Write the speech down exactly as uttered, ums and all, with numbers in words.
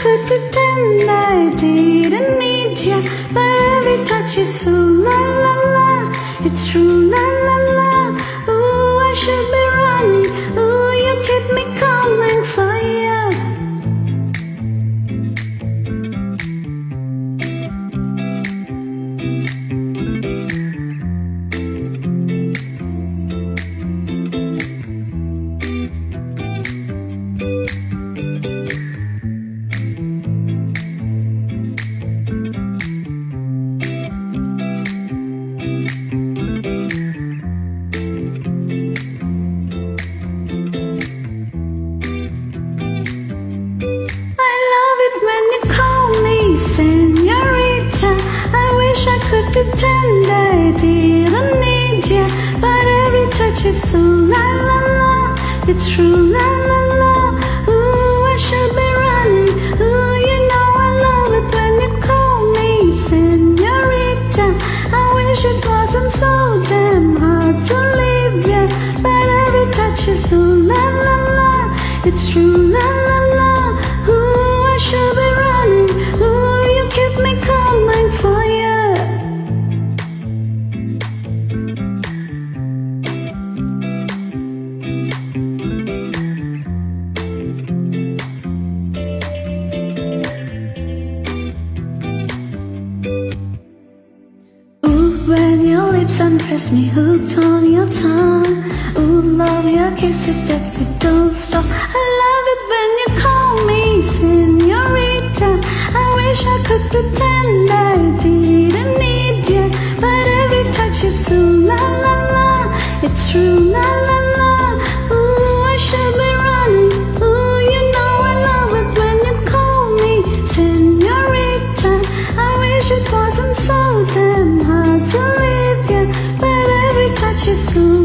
could pretend I didn't need you, but every touch is so la la la. It's true la la la. Ooh, I should be running. Ooh, you keep me coming for you. Señorita, I wish I could pretend I didn't need you, but every touch is so la la la. It's true la la la. Ooh, I should be running. Ooh, you know I love it when you call me señorita. I wish it wasn't so damn hard to leave you, but every touch is so la la la. It's true la la la. Ooh, I should be running. Ooh, keep me coming for you. Ooh, when your lips undress me, hooked on your tongue. Ooh, love your kisses that we don't stop. I love it when you call me señorita. I wish I could pretend I didn't need you, but every touch is so la la la. It's true la la la. Ooh, I should be running. Ooh, you know I love it when you call me señorita. I wish it wasn't so damn hard to leave you, but every touch is so